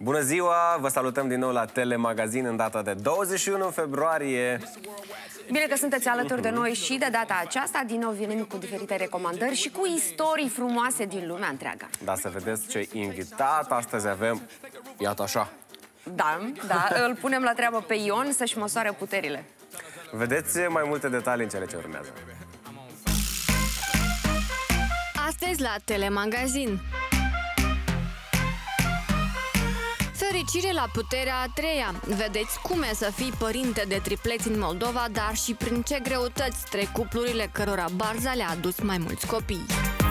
Bună ziua! Vă salutăm din nou la Telemagazin în data de 21 februarie. Bine că sunteți alături de noi și de data aceasta. Din nou venim cu diferite recomandări și cu istorii frumoase din lumea întreagă. Da, să vedeți ce invitat astăzi avem. Iată așa. Da, îl punem la treabă pe Ion să-și măsoare puterile. Vedeți mai multe detalii în cele ce urmează. Astăzi la Telemagazin. Fericire la puterea a treia. Vedeți cum e să fii părinte de tripleți în Moldova, dar și prin ce greutăți trec cuplurile cărora Barza le-a adus mai mulți copii.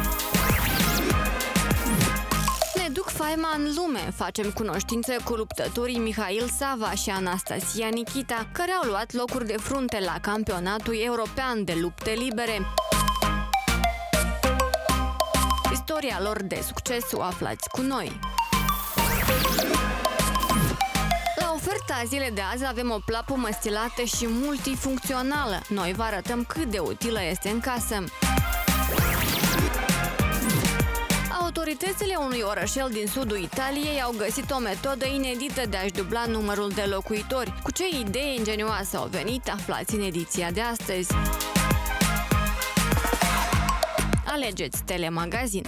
Ne duc faima în lume. Facem cunoștință cu luptătorii Mihail Sava și Anastasia Nikita, care au luat locuri de frunte la campionatul european de lupte libere. Istoria lor de succes o aflați cu noi. La oferta zilei de azi avem o plapumă stilată și multifuncțională. Noi vă arătăm cât de utilă este în casă. Autoritățile unui orășel din sudul Italiei au găsit o metodă inedită de a-și dubla numărul de locuitori. Cu ce idee ingenioasă au venit, aflați în ediția de astăzi. Alegeți Telemagazin.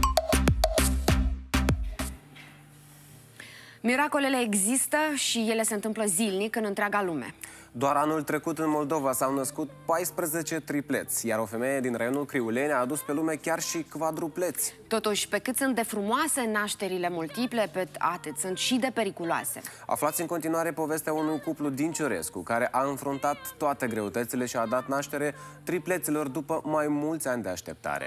Miracolele există și ele se întâmplă zilnic în întreaga lume. Doar anul trecut în Moldova s-au născut 14 tripleți, iar o femeie din raionul Criuleni a adus pe lume chiar și quadrupleți. Totuși, pe cât sunt de frumoase nașterile multiple, pe atât sunt și de periculoase. Aflați în continuare povestea unui cuplu din Ciorescu, care a înfruntat toate greutățile și a dat naștere tripleților după mai mulți ani de așteptare.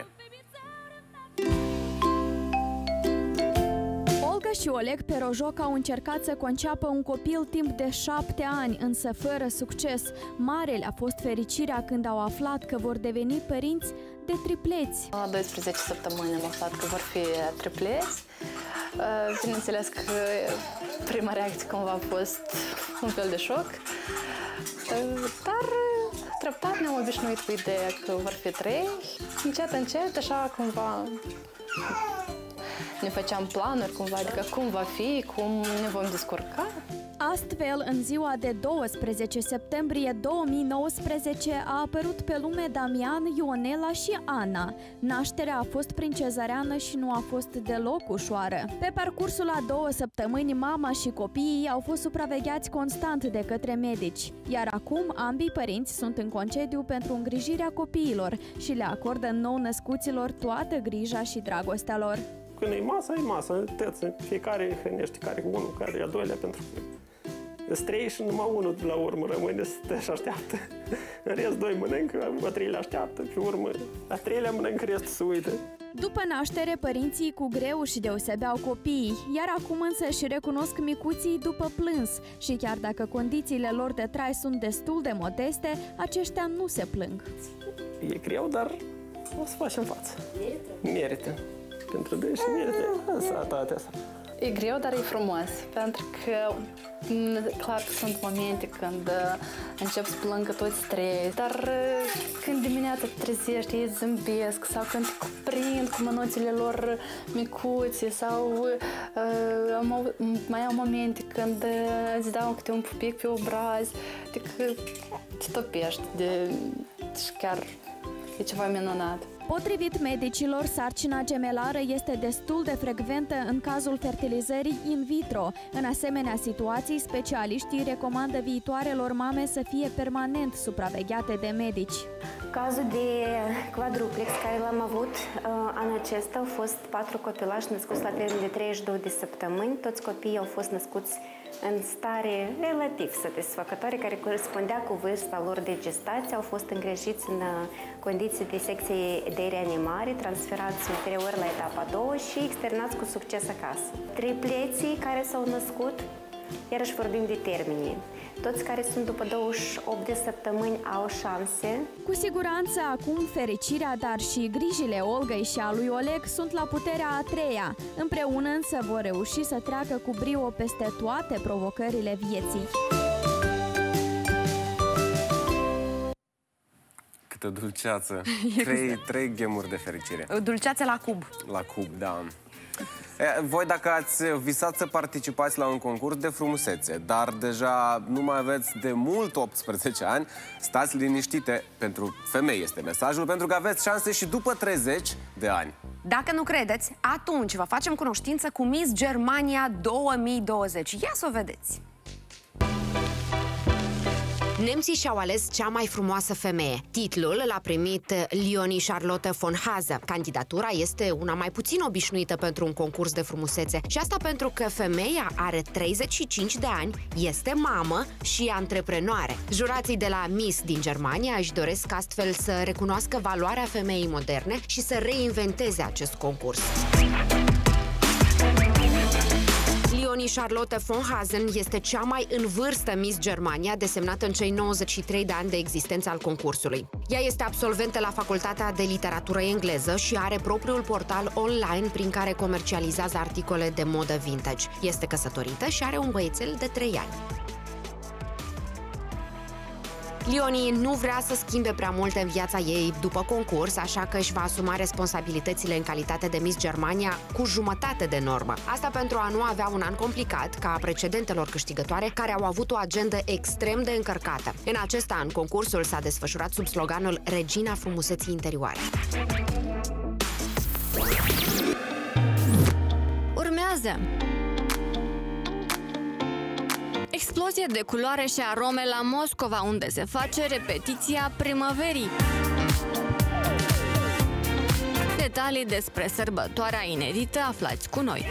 Olga și Oleg Perojoc au încercat să conceapă un copil timp de 7 ani, însă fără succes. Mare le-a fost fericirea când au aflat că vor deveni părinți de tripleți. La 12 săptămâni am aflat că vor fi tripleți. Bineînțeles că prima reacție cumva a fost un fel de șoc, dar treptat ne-am obișnuit cu ideea că vor fi 3. Încet, încet, așa cumva ne făceam planuri cumva, adică cum va fi, cum ne vom descurca. Astfel, în ziua de 12 septembrie 2019 a apărut pe lume Damian, Ionela și Ana. Nașterea a fost prin cezariană și nu a fost deloc ușoară. Pe parcursul a 2 săptămâni, mama și copiii au fost supravegheați constant de către medici. Iar acum, ambii părinți sunt în concediu pentru îngrijirea copiilor și le acordă nou-născuților toată grija și dragostea lor. Când e masă, fiecare hrănește care unul, care al doilea, pentru că îți 3 și numai unul de la urmă rămâne și așteaptă. În rest, 2 mănâncă, a 3-lea așteaptă, pe urmă, a 3-lea mănâncă, restul se uită. După naștere, părinții cu greu își deosebeau copiii, iar acum însă își recunosc micuții după plâns. Și chiar dacă condițiile lor de trai sunt destul de modeste, aceștia nu se plâng. E greu, dar o să facem față. Merită. Pentru dâns și merită sănătatea asta. E greu, dar e frumos, pentru că clar că sunt momente când încep să plângă toți 3, dar când dimineața te trezești, ei zâmbesc, sau când te cuprind cu mânuțele lor micuțe, sau mai au momente când îți dau câte un pupic pe obraz, adică te topești, și chiar e ceva minunat. Potrivit medicilor, sarcina gemelară este destul de frecventă în cazul fertilizării in vitro. În asemenea situații, specialiștii recomandă viitoarelor mame să fie permanent supravegheate de medici. Cazul de quadruplex care l-am avut anul acesta au fost 4 copilași născuți la termen de 32 de săptămâni. Toți copiii au fost născuți în stare relativ satisfăcătoare, care corespundea cu vârsta lor de gestație. Au fost îngrijiți în condiții de secție de reanimare, transferați ulterior la etapa 2 și externați cu succes acasă. Tripleții care s-au născut, iarăși vorbim de termene. Toți care sunt după 28 de săptămâni au șanse. Cu siguranță acum fericirea, dar și grijile Olgăi și a lui Oleg sunt la puterea a treia. Împreună însă vor reuși să treacă cu brio peste toate provocările vieții. Câtă dulceață. Trei gemuri de fericire. Dulceață la cub. La cub, da. Voi, dacă ați visat să participați la un concurs de frumusețe, dar deja nu mai aveți de mult 18 ani, stați liniștite, pentru femei este mesajul, pentru că aveți șanse și după 30 de ani. Dacă nu credeți, atunci vă facem cunoștință cu Miss Germania 2020. Ia să o vedeți! Nemții și-au ales cea mai frumoasă femeie. Titlul l-a primit Leonie Charlotte von Hase. Candidatura este una mai puțin obișnuită pentru un concurs de frumusețe. Și asta pentru că femeia are 35 de ani, este mamă și antreprenoare. Jurații de la Miss din Germania își doresc astfel să recunoască valoarea femeii moderne și să reinventeze acest concurs. Leonie Charlotte von Hase este cea mai în vârstă Miss Germania, desemnată în cei 93 de ani de existență al concursului. Ea este absolventă la Facultatea de Literatură Engleză și are propriul portal online prin care comercializează articole de modă vintage. Este căsătorită și are un băiețel de 3 ani. Leonie nu vrea să schimbe prea multe în viața ei după concurs, așa că își va asuma responsabilitățile în calitate de Miss Germania cu jumătate de normă. Asta pentru a nu avea un an complicat ca a precedentelor câștigătoare, care au avut o agendă extrem de încărcată. În acest an, concursul s-a desfășurat sub sloganul Regina frumuseții interioare. Urmează explozie de culoare și arome la Moscova, unde se face repetiția primăverii. Detalii despre sărbătoarea inedită aflați cu noi.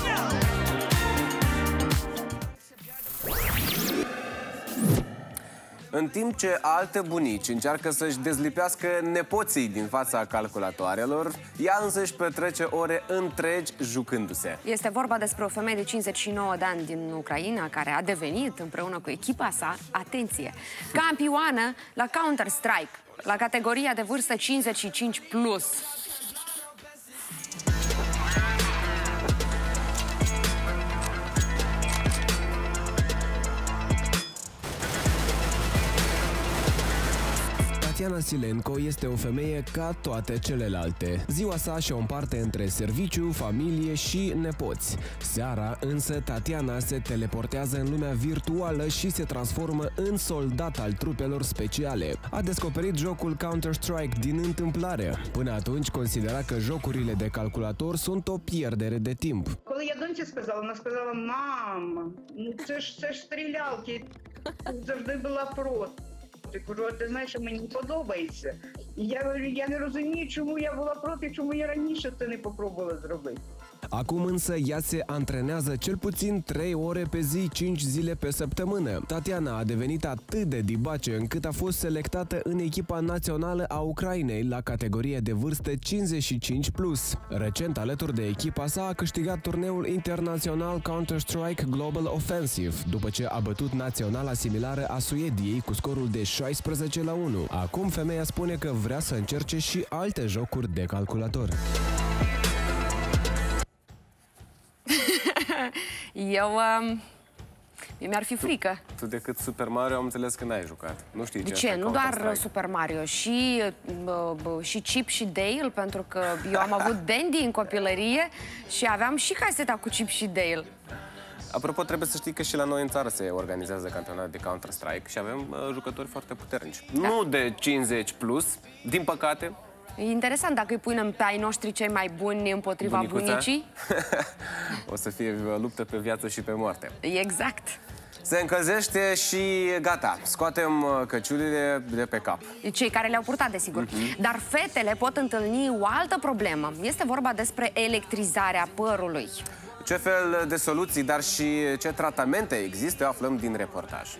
În timp ce alte bunici încearcă să-și dezlipească nepoții din fața calculatoarelor, ea însăși petrece ore întregi jucându-se. Este vorba despre o femeie de 59 de ani din Ucraina care a devenit, împreună cu echipa sa, atenție, campioană la Counter-Strike, la categoria de vârstă 55+. Tatiana Silenko este o femeie ca toate celelalte. Ziua sa și-o împarte între serviciu, familie și nepoți. Seara, însă, Tatiana se teleportează în lumea virtuală și se transformă în soldat al trupelor speciale. A descoperit jocul Counter-Strike din întâmplare. Până atunci considera că jocurile de calculator sunt o pierdere de timp. Коли я доньці сказала, вона сказала: "Мама, ну це ж стрілялки, завжди була проти". Я кажу: "А ти знаєш, що мені подобається". Я говорю: "Я не розумію, чому я була проти, чому я раніше це не попробувала зробити". Acum însă ea se antrenează cel puțin 3 ore pe zi, 5 zile pe săptămână. Tatiana a devenit atât de dibace încât a fost selectată în echipa națională a Ucrainei la categorie de vârstă 55+. Recent, alături de echipa sa, a câștigat turneul internațional Counter-Strike Global Offensive, după ce a bătut naționala similară a Suediei cu scorul de 16-1. Acum femeia spune că vrea să încerce și alte jocuri de calculator. Mi-ar fi frică. Tu decât Super Mario am înțeles că n-ai jucat. Nu știi de ce? Nu doar Super Mario, și Chip și Dale, pentru că eu am avut Dandy în copilărie și aveam și caseta cu Chip și Dale. Apropo, trebuie să știi că și la noi în țară se organizează campionat de Counter-Strike și avem jucători foarte puternici. Da. Nu de 50+, din păcate. E interesant dacă îi punem pe ai noștri cei mai buni împotriva bunicii. O să fie luptă pe viață și pe moarte. Exact. Se încălzește și gata. Scoatem căciulile de pe cap. Cei care le-au purtat, desigur. Dar fetele pot întâlni o altă problemă. Este vorba despre electrizarea părului. Ce fel de soluții, dar și ce tratamente există, aflăm din reportaj.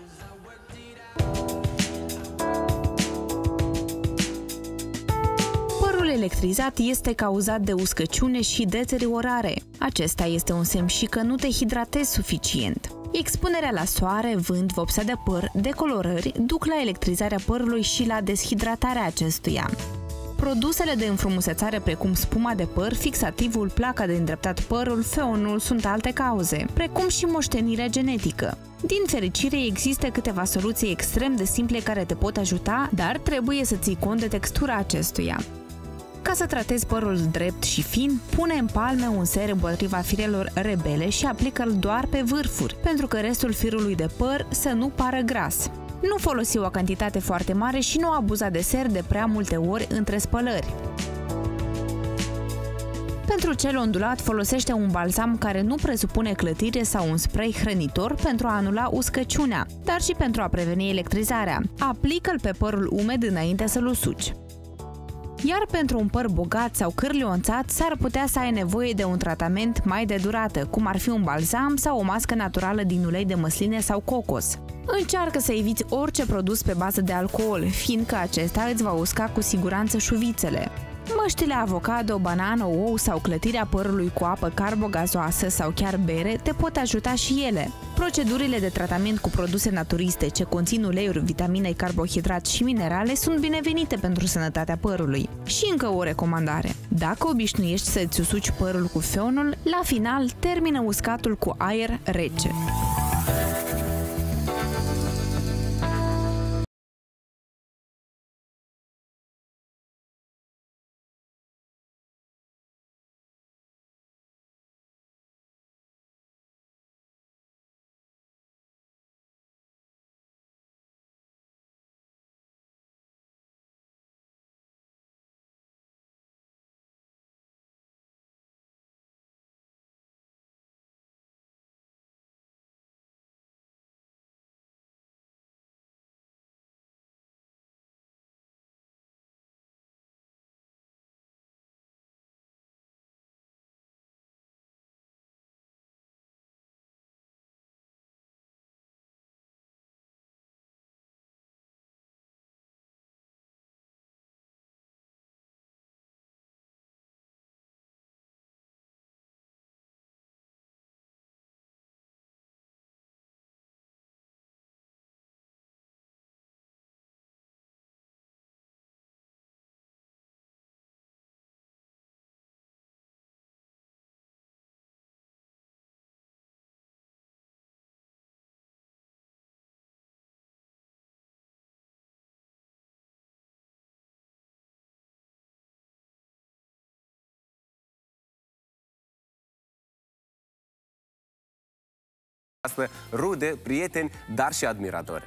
Părul electrizat este cauzat de uscăciune și deteriorare. Acesta este un semn și că nu te hidratezi suficient. Expunerea la soare, vânt, vopsea de păr, decolorări duc la electrizarea părului și la deshidratarea acestuia. Produsele de înfrumusețare precum spuma de păr, fixativul, placa de îndreptat părul, feonul sunt alte cauze, precum și moștenirea genetică. Din fericire, există câteva soluții extrem de simple care te pot ajuta, dar trebuie să ții cont de textura acestuia. Ca să tratezi părul drept și fin, pune în palme un ser împotriva firelor rebele și aplică-l doar pe vârfuri, pentru că restul firului de păr să nu pară gras. Nu folosi o cantitate foarte mare și nu abuza de ser de prea multe ori între spălări. Pentru cel ondulat, folosește un balsam care nu presupune clătire sau un spray hrănitor pentru a anula uscăciunea, dar și pentru a preveni electrizarea. Aplică-l pe părul umed înainte să-l usuci. Iar pentru un păr bogat sau cârlionțat, s-ar putea să ai nevoie de un tratament mai de durată, cum ar fi un balsam sau o mască naturală din ulei de măsline sau cocos. Încearcă să eviți orice produs pe bază de alcool, fiindcă acesta îți va usca cu siguranță șuvițele. Măștile avocado, banană, ou sau clătirea părului cu apă carbogazoasă sau chiar bere te pot ajuta și ele. Procedurile de tratament cu produse naturiste ce conțin uleiuri, vitamine, carbohidrați și minerale sunt binevenite pentru sănătatea părului. Și încă o recomandare. Dacă obișnuiești să-ți usuci părul cu feonul, la final termină uscatul cu aer rece. Rude, prieteni, dar și admiratori.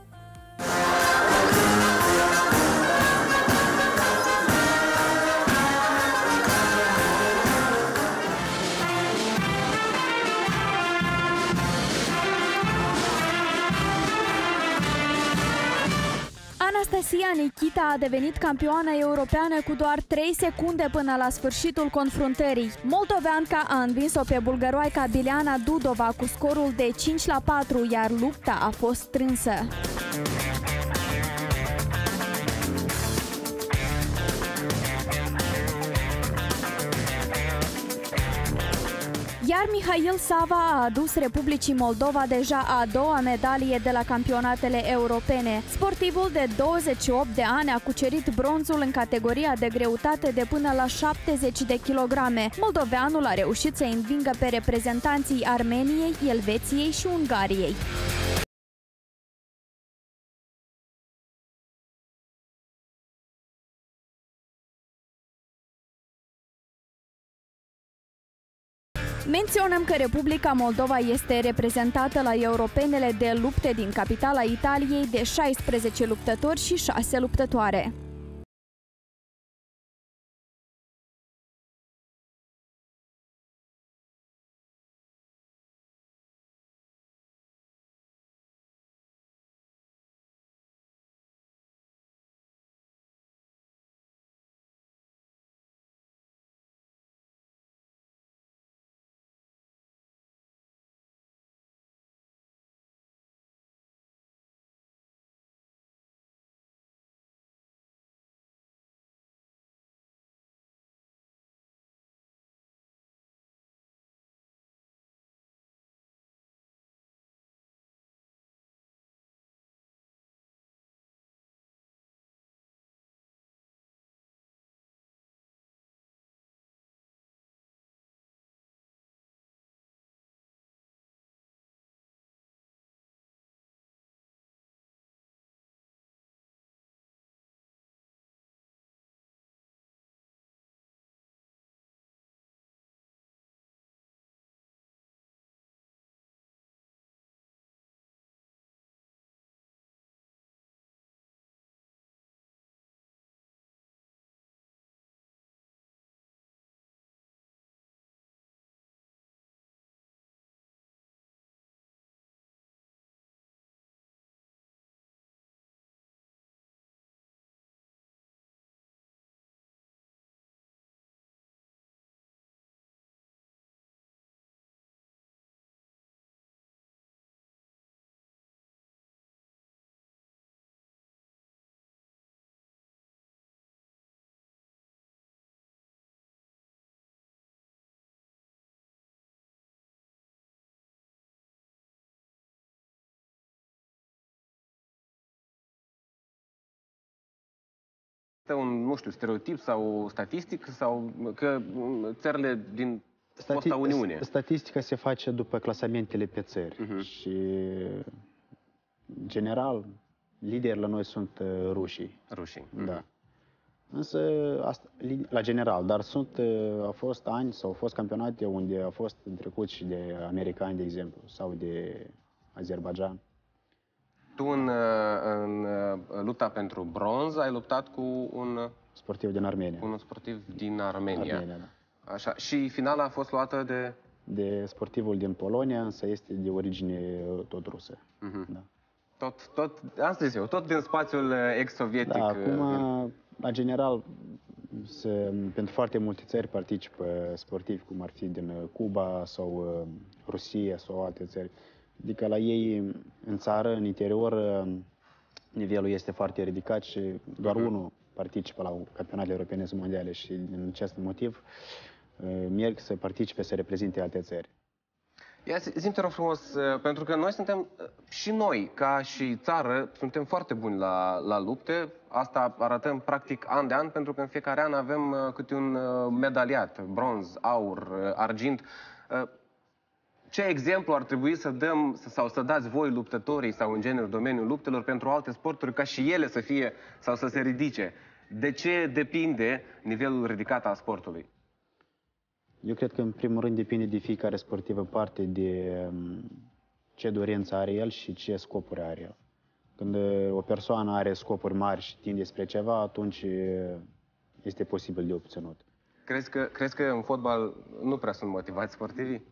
Anastasia Nichita a devenit campioană europeană cu doar 3 secunde până la sfârșitul confruntării. Moldoveanca a învins-o pe bulgăroaica Bileana Dudova cu scorul de 5-4, iar lupta a fost strânsă. Iar Mihail Sava a adus Republicii Moldova deja a doua medalie de la campionatele europene. Sportivul de 28 de ani a cucerit bronzul în categoria de greutate de până la 70 de kilograme. Moldoveanul a reușit să învingă pe reprezentanții Armeniei, Elveției și Ungariei. Menționăm că Republica Moldova este reprezentată la europenele de lupte din capitala Italiei de 16 luptători și 6 luptătoare. există un, nu știu, stereotip sau statistic sau că țările din fosta Uniune? Statistica se face după clasamentele pe țări și, în general, lideri la noi sunt rușii. Rușii. Da. Însă, asta, la general, dar au fost ani sau au fost campionate unde au fost trecuți și de americani, de exemplu, sau de Azerbaijan. Tu în lupta pentru bronz ai luptat cu un sportiv din Armenia. Un sportiv din Armenia. Da. Așa. Și finala a fost luată de sportivul din Polonia, însă este de origine tot rusă. Da. Tot din spațiul ex-sovietic. Da, acum, la general, pentru foarte multe țări participă sportivi, cum ar fi din Cuba sau Rusia sau alte țări. Adică la ei, în țară, în interior, nivelul este foarte ridicat și doar unul participă la campionatele europene sau mondiale și din acest motiv merg să participe, să reprezinte alte țări. Ia zi-mi, te rog frumos, pentru că noi suntem, și noi, ca și țară, suntem foarte buni la lupte. Asta arătăm practic an de an, pentru că în fiecare an avem câte un medaliat, bronz, aur, argint. Ce exemplu ar trebui să dăm sau să dați voi luptătorii sau în genere domeniul luptelor pentru alte sporturi ca și ele să fie sau să se ridice? De ce depinde nivelul ridicat al sportului? Eu cred că în primul rând depinde de fiecare sportiv în parte de ce dorință are el și ce scopuri are el. Când o persoană are scopuri mari și tinde spre ceva, atunci este posibil de obținut. Crezi că în fotbal nu prea sunt motivați sportivii?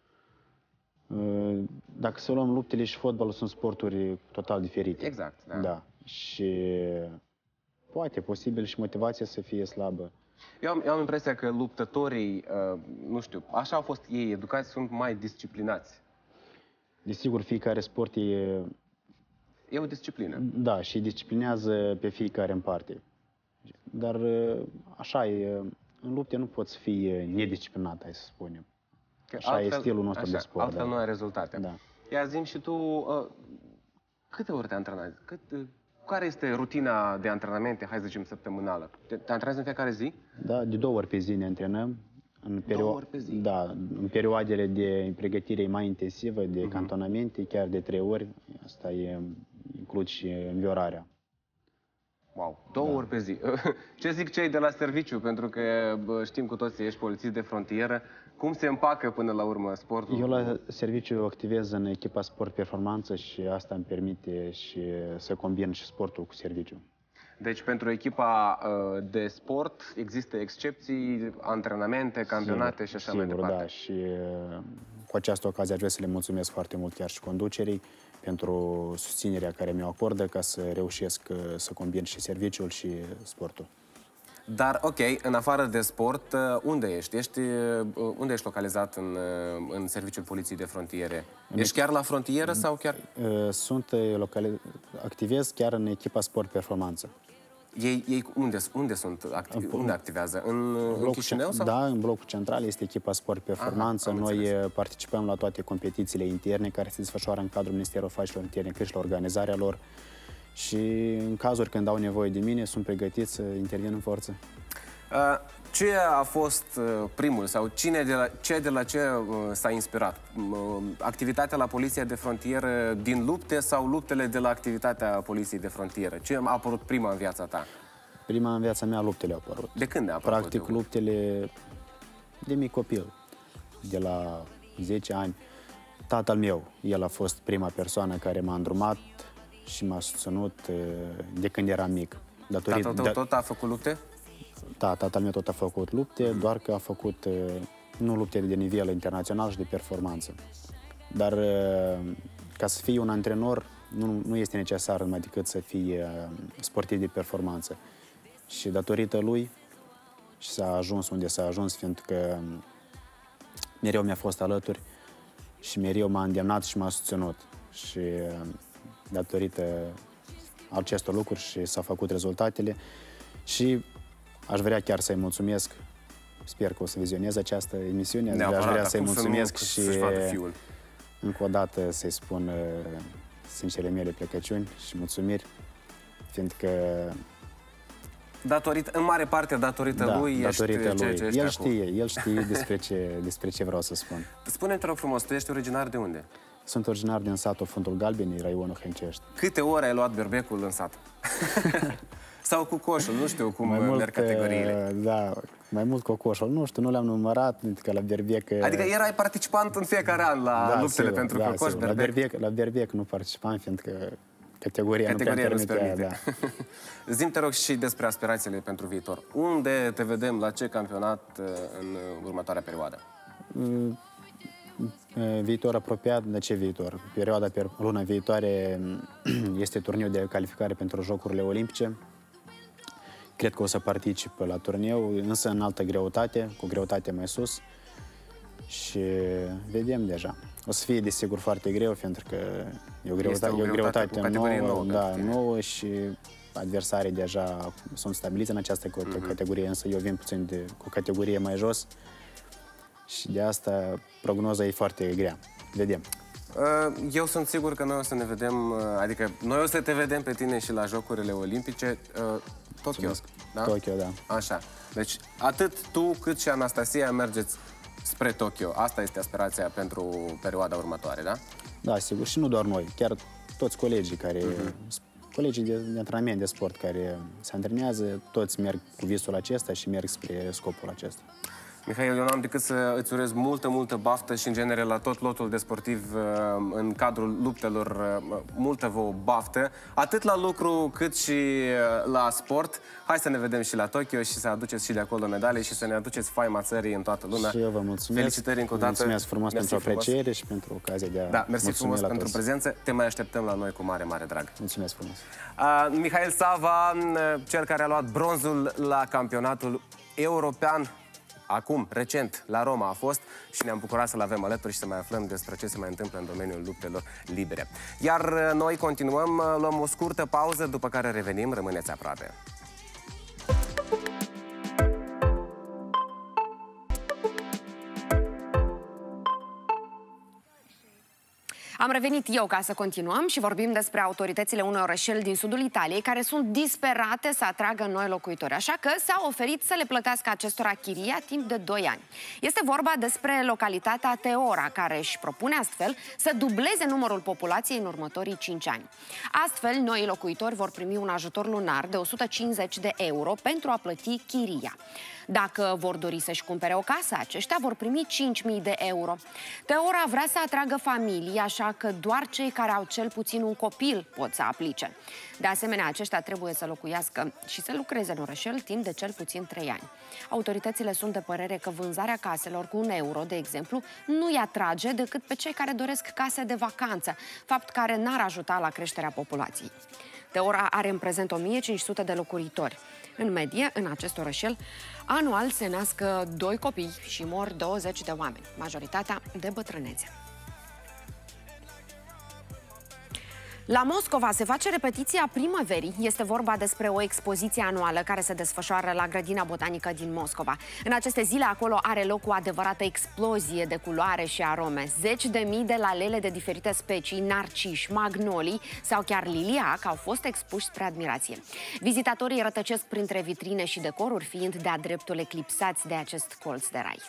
Dacă să luăm luptele și fotbalul, sunt sporturi total diferite. Exact, da. Da. Și poate posibil și motivația să fie slabă. Eu am impresia că luptătorii, nu știu, așa au fost ei educați, sunt mai disciplinați. Desigur, fiecare sport e o disciplină. Da, și disciplinează pe fiecare în parte. Dar așa e, în lupte nu poți fi nedisciplinat, hai să spunem. Așa e stilul nostru de sport. Altfel nu ai rezultate. Da. Ia zi-mi și tu, câte ori te antrenezi? Care este rutina de antrenamente, hai să zicem, săptămânală? Te antrenezi în fiecare zi? Da, de 2 ori pe zi ne antrenăm. 2 ori pe zi? Da, în perioadele de pregătire mai intensivă, de cantonamente, chiar de 3 ori. Asta includ și înviorarea. Wow, 2 ori pe zi. Ce zic cei de la serviciu? Pentru că știm cu toții, ești polițist de frontieră. Cum se împacă până la urmă sportul? Eu la serviciu activez în echipa sport performanță și asta îmi permite și să combin și sportul cu serviciu. Deci pentru echipa de sport există excepții, antrenamente, campionate și așa mai departe. Da, și cu această ocazie aș vrea să le mulțumesc foarte mult chiar și conducerii pentru susținerea care mi-o acordă ca să reușesc să combin și serviciul și sportul. Dar, ok, în afară de sport, unde ești? Unde ești localizat în serviciul poliției de frontiere? Ești chiar la frontieră sau chiar... Activez chiar în echipa sport performanță. Ei unde activează? În Chișinău? Sau? Da, în blocul central este echipa sport performanță. Noi participăm la toate competițiile interne care se desfășoară în cadrul Ministerului Afacerilor Interne, cât și la organizarea lor. Și în cazuri când au nevoie de mine, sunt pregătit să intervin în forță. Ce a fost primul sau ce de la ce s-a inspirat? Activitatea la Poliția de Frontieră din lupte sau luptele de la activitatea Poliției de Frontieră? Ce a apărut prima în viața ta? Prima în viața mea, luptele au apărut. De când a apărut? Practic, luptele de mic copil, de la 10 ani. Tatăl meu, el a fost prima persoană care m-a îndrumat și m-a susținut de când eram mic. Tatăl tău tot a făcut lupte? Da, tatăl meu tot a făcut lupte, doar că a făcut nu lupte de nivel internațional și de performanță. Dar ca să fii un antrenor, nu este necesar numai decât să fii sportiv de performanță. Și datorită lui și s-a ajuns unde s-a ajuns, fiindcă mereu mi-a fost alături și mereu m-a îndemnat și m-a susținut. Și datorită acestor lucruri și s-au făcut rezultatele și aș vrea chiar să-i mulțumesc. Sper că o să vizionez această emisiune. Aș vrea să-i mulțumesc și încă o dată să-i spun sincerele mele plecăciuni și mulțumiri, fiindcă În mare parte datorită lui datorită ești lui. ce ești El știe despre ce vreau să spun. Spune-mi, te rog frumos, tu ești originar de unde? Sunt originar din satul Fundul Galbenii, raionul Hâncești. Câte ore ai luat berbecul în sat? Sau cu coșul? Nu știu cum merg categoriile. Da, mai mult cu coșul. Nu știu, nu le-am numărat, că la berbec... Adică erai participant în fiecare an la luptele pentru cocoș, berbec? La berbec nu participam, fiindcă categoria nu permitea. Zi-mi, te rog, și despre aspirațiile pentru viitor. Unde te vedem, la ce campionat în următoarea perioadă? Viitor apropiat, de ce viitor? Luna viitoare este turneul de calificare pentru Jocurile Olimpice. Cred că o să particip la turneu, însă în altă greutate, cu greutate mai sus. Și vedem deja. O să fie, desigur, foarte greu, pentru că e o greutate nouă și adversarii deja sunt stabiliți în această categorie, însă eu vin puțin cu categorie mai jos și de asta prognoza e foarte grea. Vedem. Eu sunt sigur că noi o să ne vedem, adică noi o să te vedem pe tine și la Jocurile Olimpice. Tokyo, da? Tokyo, da. Așa. Deci, atât tu cât și Anastasia mergeți spre Tokyo. Asta este aspirația pentru perioada următoare, da? Da, sigur. Și nu doar noi. Chiar toți colegii colegii de antrenament de sport care se antrenează, toți merg cu visul acesta și merg spre scopul acesta. Mihail, eu n-am decât să îți urez multă baftă și, în genere, la tot lotul de sportiv în cadrul luptelor, multă vă baftă, atât la lucru cât și la sport. Hai să ne vedem și la Tokyo și să aduceți și de acolo medalii și să ne aduceți faima țării în toată lumea. Și eu vă mulțumesc. Felicitări încă o dată. Mulțumesc frumos pentru apreciere și pentru ocazia de a mersi frumos pentru prezență. Te mai așteptăm la noi cu mare drag. Mulțumesc frumos. Mihail Sava, cel care a luat bronzul la campionatul european. Acum, recent, la Roma a fost și ne-am bucurat să-l avem alături și să mai aflăm despre ce se mai întâmplă în domeniul luptelor libere. Iar noi continuăm, luăm o scurtă pauză, după care revenim, rămâneți aproape. Am revenit eu ca să continuăm și vorbim despre autoritățile unui orășel din sudul Italiei care sunt disperate să atragă noi locuitori, așa că s-au oferit să le plătească acestora chiria timp de 2 ani. Este vorba despre localitatea Teora, care își propune astfel să dubleze numărul populației în următorii 5 ani. Astfel, noi locuitori vor primi un ajutor lunar de 150 de euro pentru a plăti chiria. Dacă vor dori să-și cumpere o casă, aceștia vor primi 5.000 de euro. Teora vrea să atragă familii, așa că doar cei care au cel puțin un copil pot să aplice. De asemenea, aceștia trebuie să locuiască și să lucreze în orășel timp de cel puțin 3 ani. Autoritățile sunt de părere că vânzarea caselor cu 1 euro, de exemplu, nu îi atrage decât pe cei care doresc case de vacanță, fapt care n-ar ajuta la creșterea populației. Teora are în prezent 1500 de locuitori. În medie, în acest orășel, anual se nasc 2 copii și mor 20 de oameni, majoritatea de bătrânețe. La Moscova se face repetiția primăverii. Este vorba despre o expoziție anuală care se desfășoară la Grădina Botanică din Moscova. În aceste zile acolo are loc o adevărată explozie de culoare și arome. 10.000 de lalele de diferite specii, narciși, magnolii sau chiar liliac au fost expuși spre admirație. Vizitatorii rătăcesc printre vitrine și decoruri, fiind de-a dreptul eclipsați de acest colț de rai.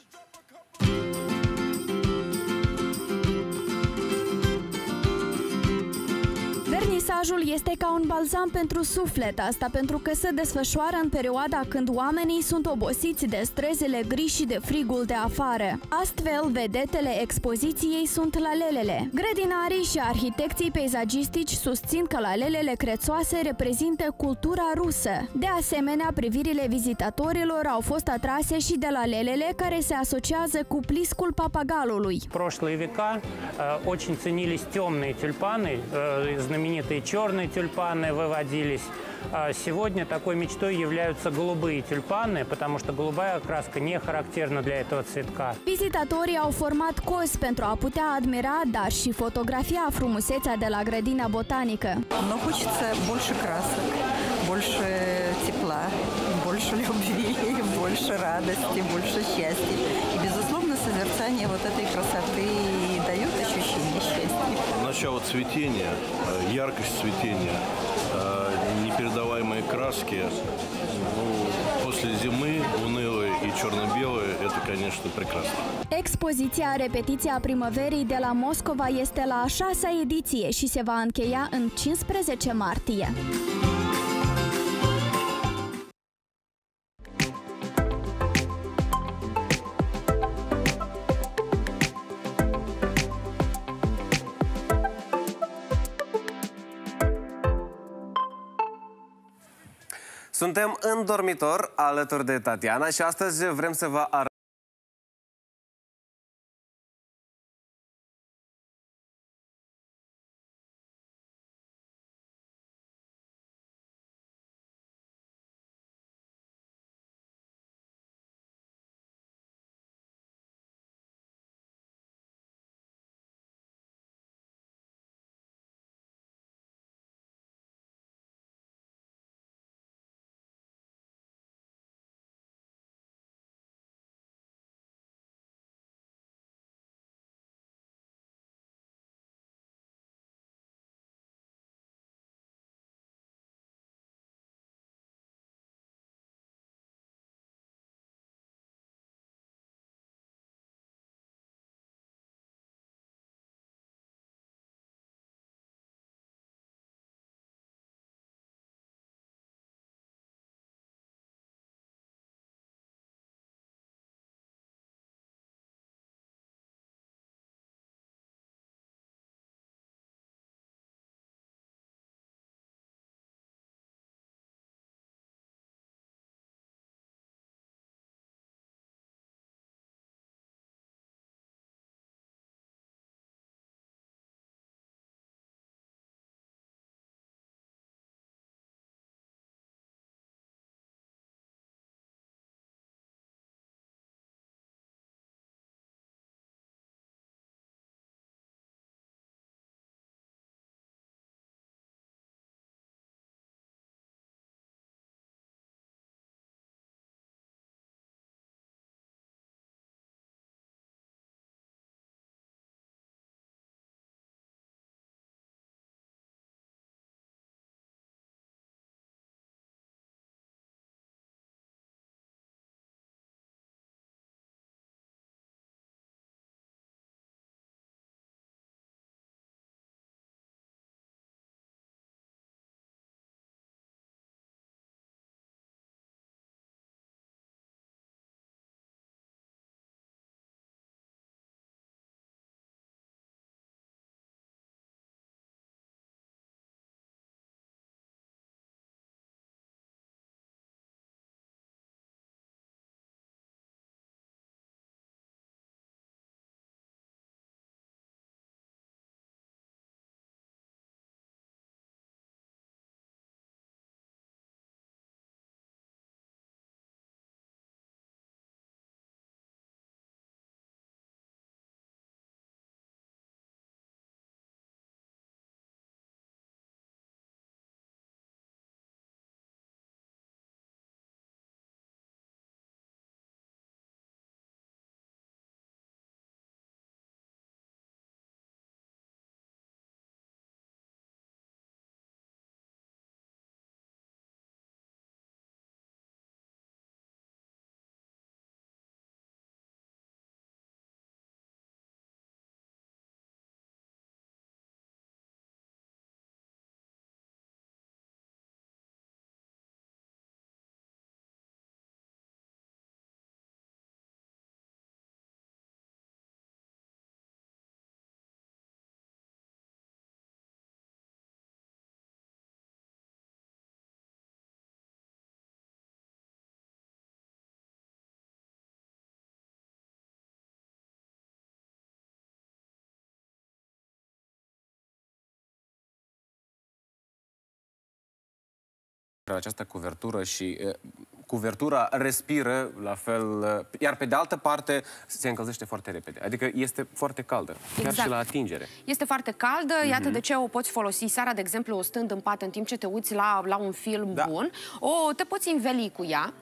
Vernisajul este ca un balzam pentru suflet, asta pentru că se desfășoară în perioada când oamenii sunt obosiți de strezele gri și de frigul de afară. Astfel, vedetele expoziției sunt lalelele. Grădinarii și arhitecții peisagistici susțin că lalelele crețoase reprezintă cultura rusă. De asemenea, privirile vizitatorilor au fost atrase și de lalelele care se asociază cu pliscul papagalului. Прошлые века очень ценились темные тюльпаны, знаменитые черные тюльпаны выводились. Сегодня такой мечтой являются голубые тюльпаны, потому что голубая окраска не характерна для этого цветка. Vizitatorii au format cozi pentru a putea admira, dar și fotografia frumusețea de la Grădina Botanică. Но хочется больше красок, больше тепла, больше любви, больше радости, больше счастья и, безусловно, созерцание вот этой красоты дает ощущение счастья. Начало цветения, яркость цветения, непередаваемые краски. После зимы унылые и черно-белые – это, конечно, прекрасно. Expoziția Repetiția Primăverii de la Moscova este la a 6-a ediție și se va încheia în 15 martie. Suntem în dormitor alături de Tatiana și astăzi vrem să vă arătăm această cuvertură și cuvertura respiră la fel, iar pe de altă parte se încălzește foarte repede. Adică este foarte caldă, chiar și la atingere. Este foarte caldă, iată de ce o poți folosi seara, de exemplu, stând în pat în timp ce te uiți la un film bun. Te poți înveli cu ea.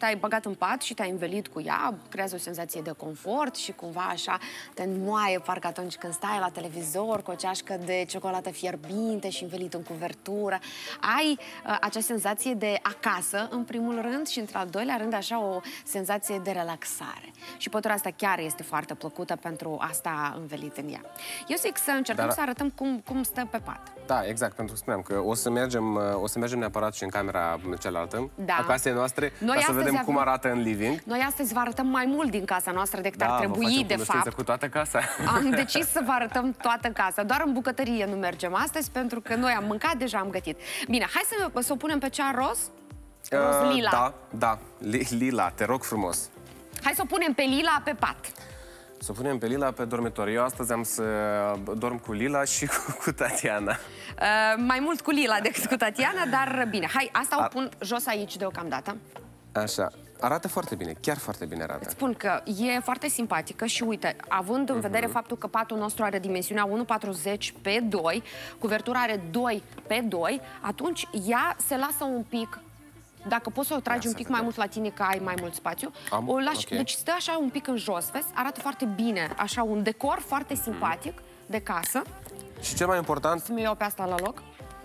te-ai băgat în pat și te-ai învelit cu ea, creează o senzație de confort și cumva așa te înmoaie parcă atunci când stai la televizor cu o ceașcă de ciocolată fierbinte și învelit în cuvertură. Ai acea senzație de acasă, în primul rând, și într-al doilea rând așa o senzație de relaxare. Și pătura asta chiar este foarte plăcută pentru asta învelit în ea. Eu zic să încercăm să arătăm cum stă pe pat. Da, exact, pentru că spuneam că o să mergem neapărat și în camera cealaltă a casei noastre, ca să vedem cum arată în living. Noi astăzi vă arătăm mai mult din casa noastră decât ar trebui, de fapt. Cu toată casa. Am decis să vă arătăm toată casa. Doar în bucătărie nu mergem astăzi, pentru că noi am mâncat, deja am gătit. Bine, hai să o punem pe cea roz? Roz lila. Da, lila, te rog frumos. Hai să o punem pe lila pe pat. Să o punem pe Lila pe dormitor. Eu astăzi am să dorm cu Lila și cu Tatiana. Mai mult cu Lila decât cu Tatiana, dar bine. Hai, asta o pun jos aici deocamdată. Așa. Arată foarte bine, chiar foarte bine arată. Îți spun că e foarte simpatică și uite, având în vedere faptul că patul nostru are dimensiunea 1,40 pe 2, cuvertura are 2 pe 2, atunci ea se lasă un pic. Dacă poți să o tragi un pic mai mult la tine, că ai mai mult spațiu, o lași, deci stă așa un pic în jos, vezi? Arată foarte bine, așa un decor foarte simpatic de casă. Și cel mai important... Să-mi iau pe asta la loc.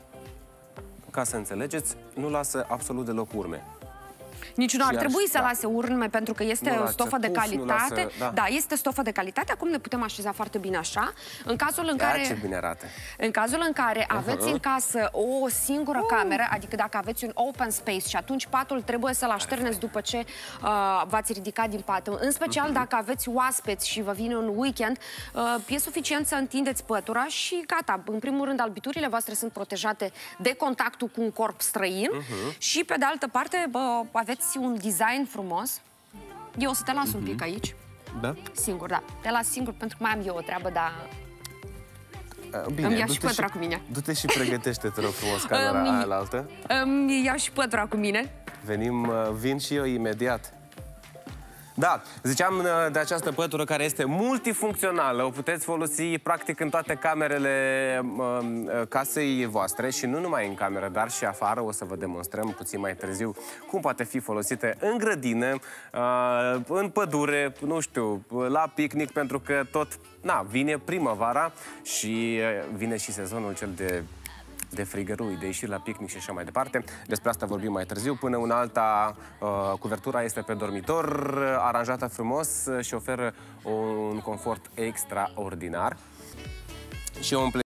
Ca să înțelegeți, nu lasă absolut deloc urme. Nici nu ar trebui să lase urme, pentru că este stofă de calitate. Da, este stofă de calitate. Acum ne putem așeza foarte bine așa. În cazul în care... ce bine arată. În cazul în care aveți în casă o singură cameră, adică dacă aveți un open space și atunci patul trebuie să-l așterneți după ce v-ați ridicat din pat. În special dacă aveți oaspeți și vă vine un weekend, e suficient să întindeți pătura și gata. În primul rând, albiturile voastre sunt protejate de contactul cu un corp străin și pe de altă parte aveți un design frumos. Eu o să te las un pic aici. Da? Singur, da. Te las singur pentru că mai am eu o treabă, dar bine, îmi ia și pătura cu mine. Du-te și pregătește, te rog frumos, camera aia la altă. Îmi ia și pătura cu mine. Vin și eu imediat. Da, ziceam de această pătură care este multifuncțională. O puteți folosi practic în toate camerele casei voastre și nu numai în cameră, dar și afară. O să vă demonstrăm puțin mai târziu cum poate fi folosită în grădină, în pădure, nu știu, la picnic, pentru că tot, vine primăvara și vine și sezonul cel de frigărui, de ieșiri la picnic și așa mai departe. Despre asta vorbim mai târziu. Până una alta, cuvertura este pe dormitor, aranjată frumos și oferă un confort extraordinar. Și eu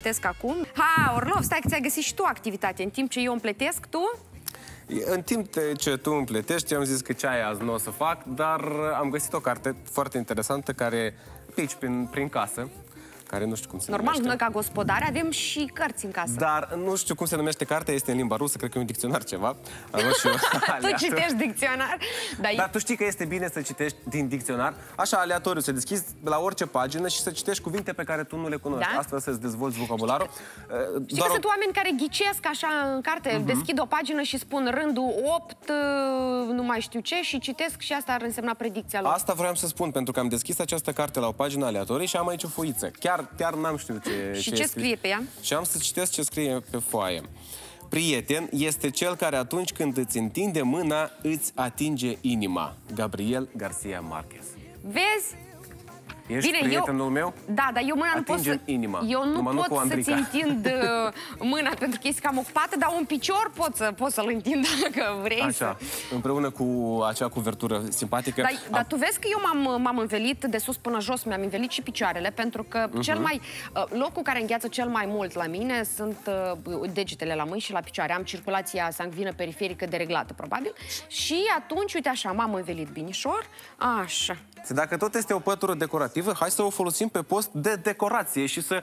citesc acum. Ha, Orlov, stai că ți-ai găsit și tu activitate. În timp ce eu îmi plătesc, tu? În timp ce tu îmi plătești, am zis că ce aia azi nu o să fac, dar am găsit o carte foarte interesantă care pe aici, prin casă, care nu știu cum se Normal, numește. noi ca gospodari avem și cărți în casă. Dar nu știu cum se numește cartea, este în limba rusă, cred că e un dicționar ceva. Tu citești dicționar? Dar tu știi că este bine să citești din dicționar, așa aleatoriu, să deschizi la orice pagină și să citești cuvinte pe care tu nu le cunoști. Da? Astfel să-ți dezvolți vocabularul. Știi că sunt oameni care ghicesc așa în carte, deschid o pagină și spun rândul 8, nu mai știu ce, și citesc și asta ar însemna predicția lor. Asta vreau să spun, pentru că am deschis această carte la o pagină aleatorie și am aici o foiță. Chiar n-am știut ce Și ce scrie pe ea? Și am să citesc ce scrie pe foaie. Prieten este cel care atunci când îți întinde mâna, îți atinge inima. Gabriel Garcia Marquez. Vezi? Ești prietenul meu? Da, dar eu mâna nu pot să... inima. Eu nu pot să-ți întind mâna pentru că ești cam ocupată, dar un picior pot să-l întind dacă vrei. Așa, împreună cu acea cuvertură simpatică. Dar tu vezi că eu m-am învelit de sus până jos, mi-am învelit și picioarele, pentru că locul care îngheață cel mai mult la mine sunt degetele la mâini și la picioare. Am circulația sanguină periferică dereglată, probabil. Și atunci, uite așa, m-am învelit binișor. Așa. Dacă tot este o pătură decorativă, hai să o folosim pe post de decorație și să...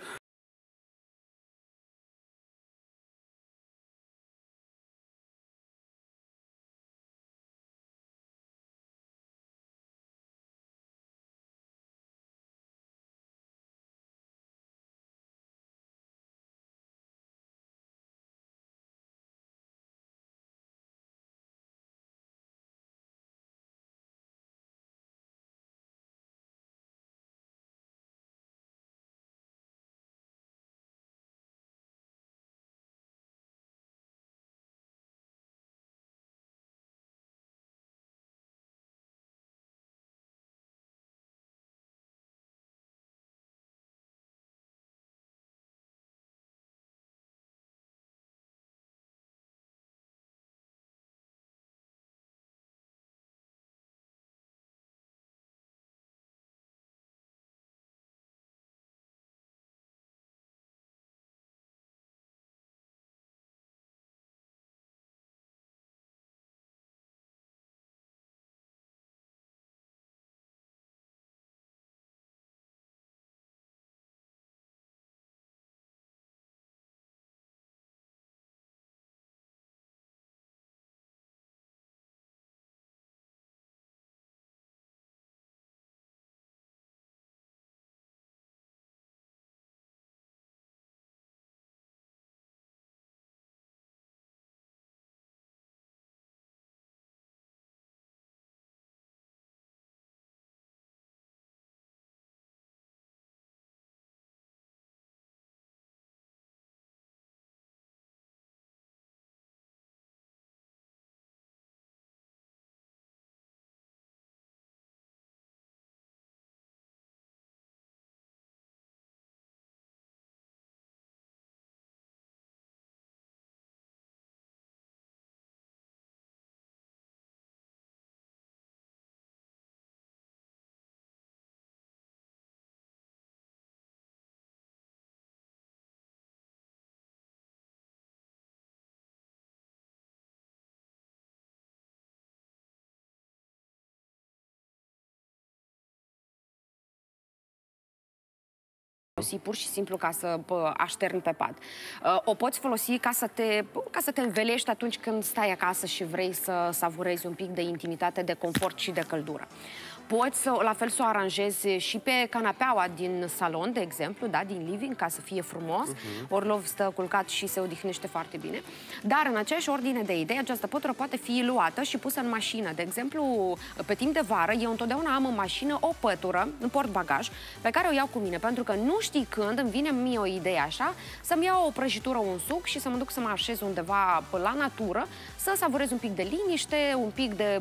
Pur și simplu ca să așterni pe pat. O poți folosi ca să te învelești atunci când stai acasă și vrei să savurezi un pic de intimitate, de confort și de căldură. Poți la fel să o aranjezi și pe canapeaua din salon, de exemplu, da, din living, ca să fie frumos. Orlov stă culcat și se odihnește foarte bine. Dar în aceeași ordine de idei, această pătură poate fi luată și pusă în mașină. De exemplu, pe timp de vară, eu întotdeauna am în mașină o pătură, în portbagaj, pe care o iau cu mine, pentru că nu știi când îmi vine mie o idee așa, să-mi iau o prăjitură, un suc și să mă duc să mă așez undeva la natură, să savurez un pic de liniște, un pic de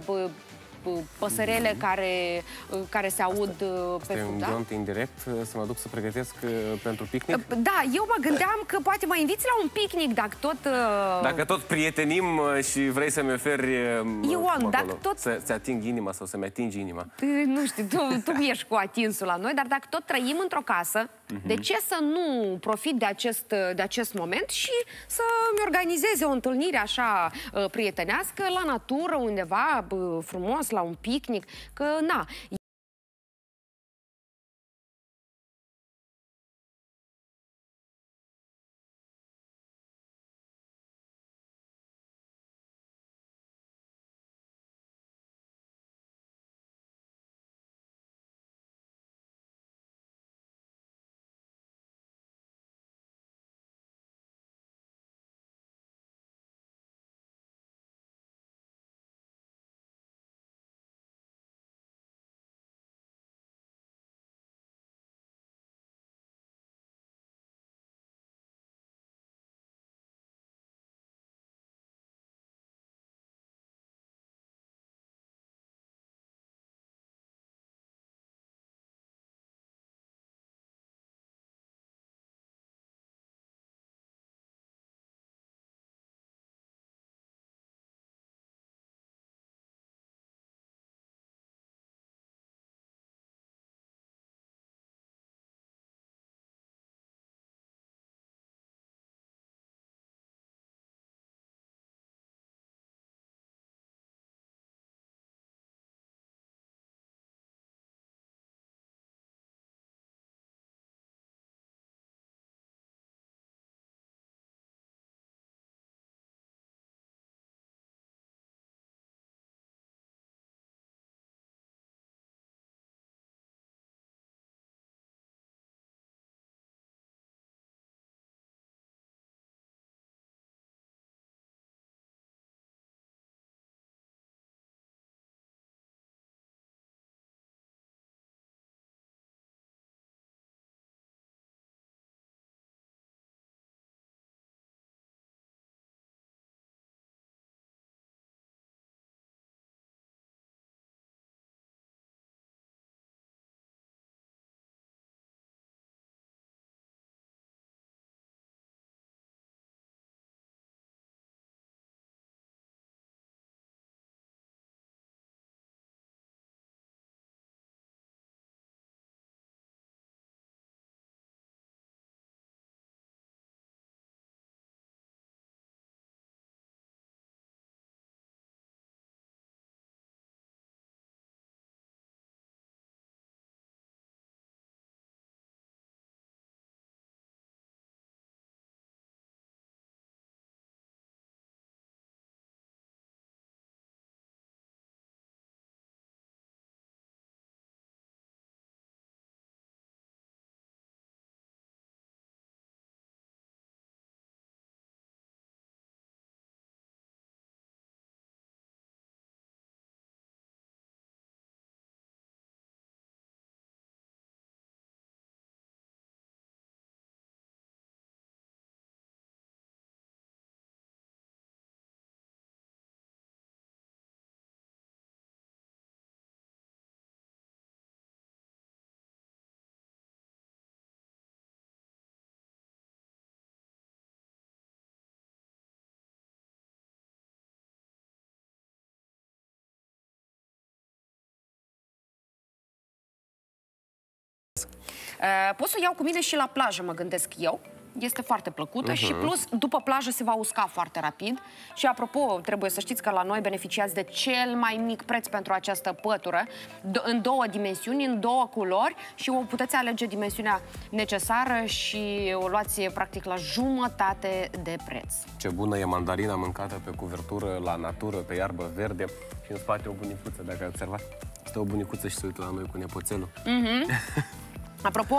păsărele care se aud pe fund. Este un ghont indirect să mă duc să pregătesc pentru picnic? Da, eu mă gândeam că poate mă inviți la un picnic, dacă tot prietenim și vrei să-mi oferi Ion, dacă tot... să-ți ating inima sau să-mi atingi inima. Nu știu, tu ești cu atinsul la noi, dar dacă tot trăim într-o casă De ce să nu profit de acest moment și să-mi organizeze o întâlnire așa prietenească la natură, undeva frumos, la un picnic, că na... Pot să o iau cu mine și la plajă, mă gândesc eu. Este foarte plăcută și plus, după plajă se va usca foarte rapid. Și apropo, trebuie să știți că la noi beneficiați de cel mai mic preț pentru această pătură, în două dimensiuni, în două culori și o puteți alege dimensiunea necesară și o luați practic la jumătate de preț. Ce bună e mandarina mâncată pe cuvertură, la natură, pe iarbă verde și în spate o bunicuță, dacă ai observat. Stă o bunicuță și se uită la noi cu nepoțelul. Apropo,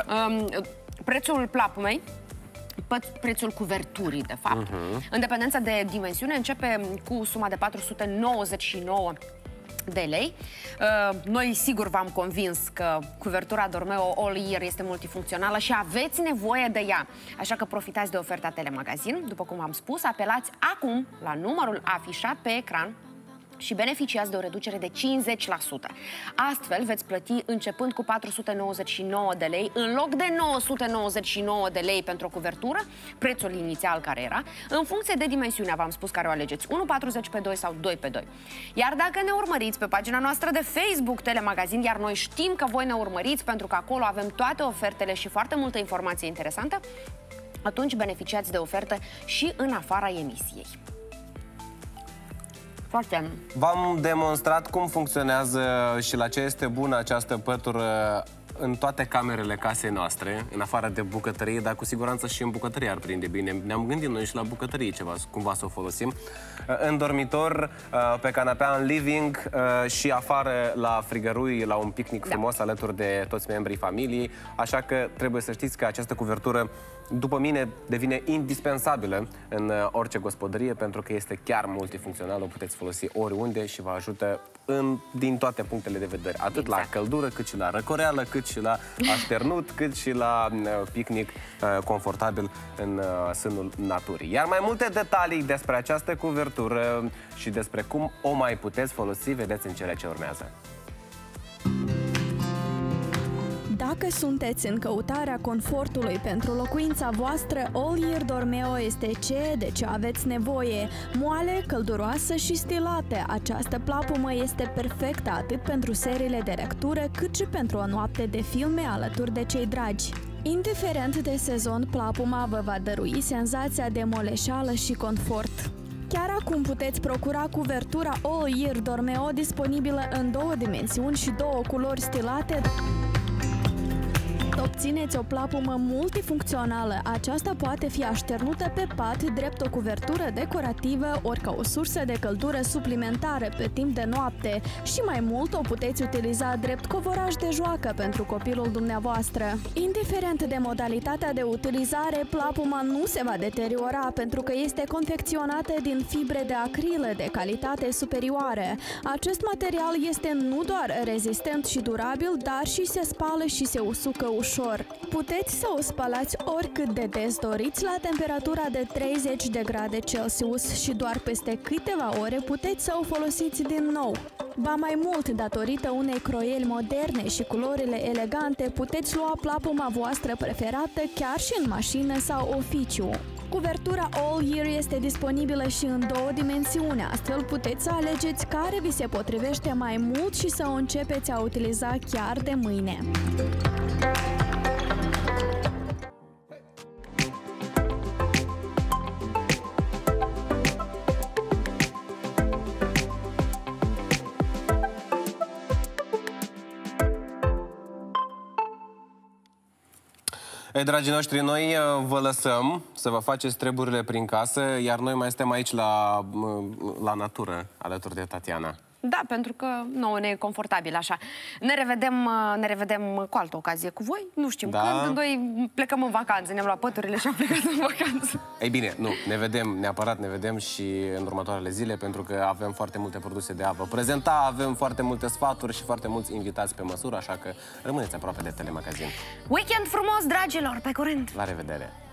prețul plapumei, prețul cuverturii, de fapt, în dependență de dimensiune, începe cu suma de 499 de lei. Noi sigur v-am convins că cuvertura Dormeo All Year este multifuncțională și aveți nevoie de ea. Așa că profitați de oferta Telemagazin. După cum am spus, apelați acum la numărul afișat pe ecran și beneficiați de o reducere de 50%. Astfel, veți plăti începând cu 499 de lei, în loc de 999 de lei pentru o cuvertură, prețul inițial care era, în funcție de dimensiunea, v-am spus, care o alegeți, 1,40x2 sau 2x2. Iar dacă ne urmăriți pe pagina noastră de Facebook Telemagazin, iar noi știm că voi ne urmăriți pentru că acolo avem toate ofertele și foarte multă informație interesantă, atunci beneficiați de ofertă și în afara emisiei. V-am demonstrat cum funcționează și la ce este bună această pătură în toate camerele casei noastre, în afară de bucătărie, dar cu siguranță și în bucătărie ar prinde bine. Ne-am gândit noi și la bucătărie ceva, cumva să o folosim. În dormitor, pe canapea, în living și afară la frigărui, la un picnic frumos alături de toți membrii familiei. Așa că trebuie să știți că această cuvertură, după mine, devine indispensabilă în orice gospodărie, pentru că este chiar multifuncțională, o puteți folosi oriunde și vă ajută din toate punctele de vedere, atât la căldură, cât și la răcoreală, cât și la așternut, cât și la picnic confortabil în sânul naturii. Iar mai multe detalii despre această cuvertură și despre cum o mai puteți folosi, vedeți în cele ce urmează. Dacă sunteți în căutarea confortului pentru locuința voastră, All Year Dormeo este de ce aveți nevoie. Moale, călduroasă și stilată, această plapumă este perfectă atât pentru seriile de lectură, cât și pentru o noapte de filme alături de cei dragi. Indiferent de sezon, plapuma vă va dărui senzația de moleșeală și confort. Chiar acum puteți procura cuvertura All Year Dormeo disponibilă în 2 dimensiuni și 2 culori stilate. Obțineți o plapumă multifuncțională. Aceasta poate fi așternută pe pat drept o cuvertură decorativă, ori ca o sursă de căldură suplimentară pe timp de noapte și mai mult o puteți utiliza drept covoraș de joacă pentru copilul dumneavoastră. Indiferent de modalitatea de utilizare, plapuma nu se va deteriora pentru că este confecționată din fibre de acrilă de calitate superioară. Acest material este nu doar rezistent și durabil, dar și se spală și se usucă ușor. Puteți să o spălați oricât de des doriți la temperatura de 30 de grade Celsius și doar peste câteva ore puteți să o folosiți din nou. Ba mai mult, datorită unei croieli moderne și culorile elegante, puteți lua plapuma voastră preferată chiar și în mașină sau oficiu. Cuvertura All Year este disponibilă și în 2 dimensiuni, astfel puteți să alegeți care vi se potrivește mai mult și să o începeți a utiliza chiar de mâine. Ei, dragii noștri, noi vă lăsăm să vă faceți treburile prin casă, iar noi mai suntem aici la natură, alături de Tatiana. Da, pentru că nouă ne e confortabil așa. Ne revedem cu altă ocazie cu voi. Nu știm când. Noi plecăm în vacanță, ne-am luat păturile și am plecat în vacanță. Ei bine, nu, ne vedem, neapărat ne vedem și în următoarele zile, pentru că avem foarte multe produse de a vă prezenta, avem foarte multe sfaturi și foarte mulți invitați pe măsură, așa că rămâneți aproape de Telemagazin. Weekend frumos, dragilor, pe curând! La revedere!